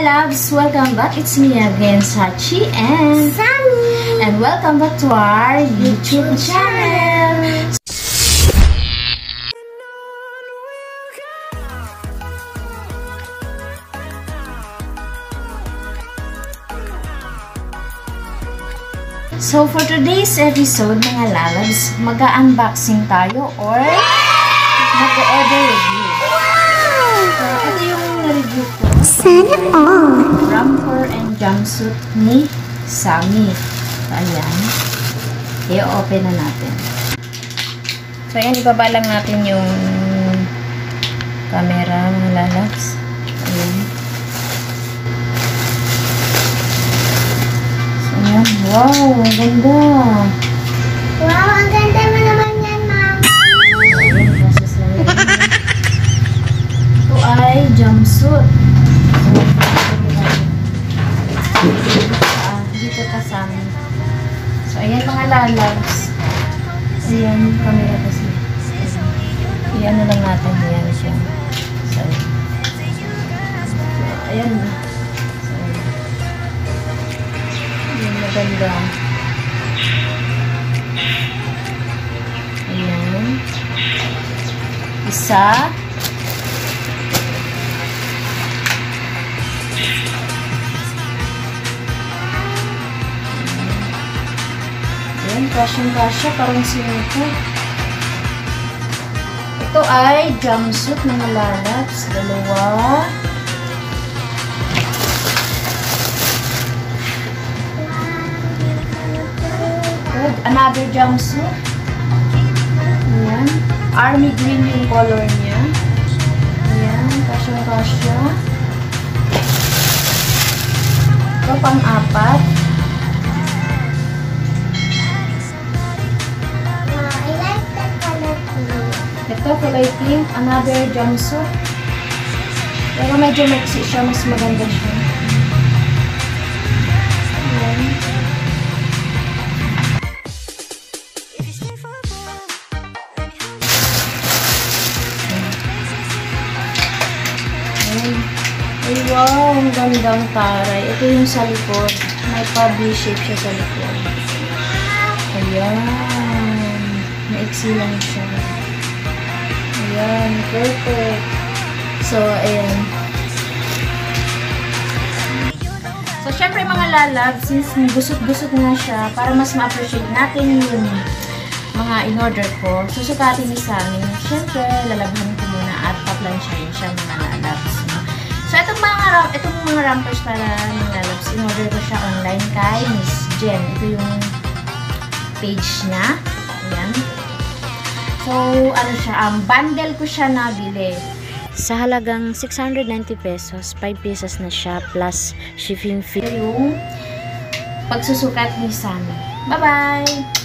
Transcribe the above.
loves! Welcome back. It's me again, Sachi and Sammy. And welcome back to our YouTube channel. So for today's episode, mga loves, mag-unboxing tayo or mag-order review. So ito yung review ko. Sana all. Romper and jumpsuit ni Sammy. So, ayan. I-open na natin. So, ayan. Ibaba lang natin yung camera, mga lalaks. Ayan. So, ayan. Wow! Ang ganda! Wow, ang ganda mo naman yan, Mama. Ayan. Process lang yan. Ito ay jumpsuit. Dito kasama. So, ayan mga lalabs. Ayan, camera kasi. Ayan na lang natin. Ayan siya. So, ayan na. So, ayan, maganda. Ayan. Isa. Ayan, kasya-kasya, parang sinuko. Ito ay jumpsuit na malalaps. Dalawa. Good. Another jumpsuit. Ayan. Army green yung color niya. Ayan, kasya-kasya. Ito pang-apat. Ito, kulay pink. Another jumpsuit. Pero medyo maxi siya. Mas maganda siya. Ayan. Ayan. Ay, wow! Ang gandang taray. Ito yung sa likod. May pa-V-shape siya sa likod. Ayan. Maiksi lang siya. Ayan, perfect. So, ayan. So, syempre mga lalab, since gusot-gusot na siya, para mas ma-appreciate natin yung mga in-order ko, susukatin ni Sammy. Syempre, lalabhan ko muna at pa-plansyahin siya mga lalabs. So, itong mga rampers para mga lalabs, in-order ko siya online kay Miss Jenn. Ito yung page niya. Ayan. So, ano siya, bundle ko siya nabili. Sa halagang 690 pesos, 5 pesos na siya plus shipping fee. Yung pagsusukat ni Sammy. Bye-bye!